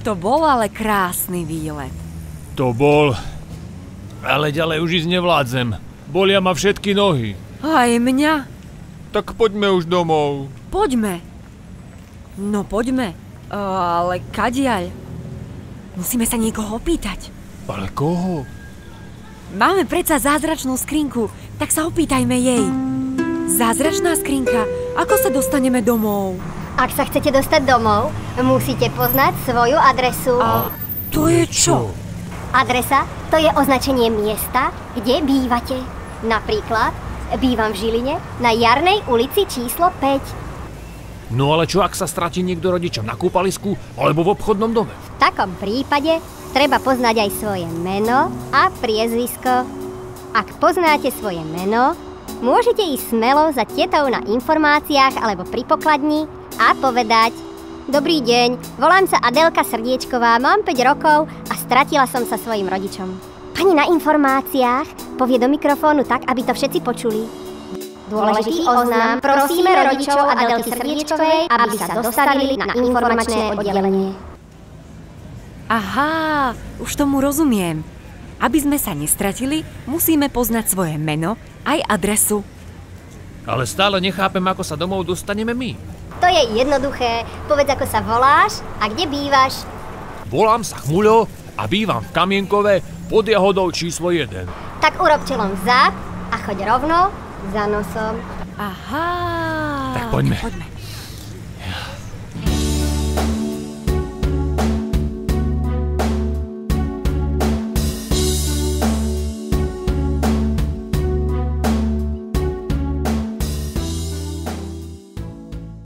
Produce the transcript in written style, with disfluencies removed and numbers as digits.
To bol ale krásny výlet. To bol, ale ďalej už ísť nevládzem. Bolia ma všetky nohy. Aj mňa. Tak poďme už domov. Poďme. No poďme. Ale kadiaľ? Musíme sa niekoho opýtať. Ale koho? Máme predsa zázračnú skrinku, tak sa opýtajme jej. Zázračná skrinka, ako sa dostaneme domov? Ak sa chcete dostať domov, musíte poznať svoju adresu. A to je čo? Adresa to je označenie miesta, kde bývate. Napríklad, bývam v Žiline na Jarnej ulici číslo 5. No ale čo, ak sa stratí niekto rodičom na kúpalisku alebo v obchodnom dome? V takom prípade treba poznať aj svoje meno a priezvisko. Ak poznáte svoje meno, môžete ísť smelo za tetou na informáciách alebo pri pokladni a povedať: Dobrý deň, volám sa Adélka Srdiečková, mám 5 rokov a stratila som sa svojim rodičom. Pani na informáciách povie do mikrofónu tak, aby to všetci počuli. Dôležitý oznám, prosíme rodičov Adélky Srdiečkovej, aby sa dostavili na informačné oddelenie. Aha, už tomu rozumiem. Aby sme sa nestratili, musíme poznať svoje meno aj adresu. Ale stále nechápem, ako sa domov dostaneme my. To je jednoduché. Povedz, ako sa voláš a kde bývaš. Volám sa Chmuľo a bývam v Kamienkove pod Jahodou číslo 1. Tak urob čelom vzad a choď rovno za nosom. Aha. Tak poďme. Poďme.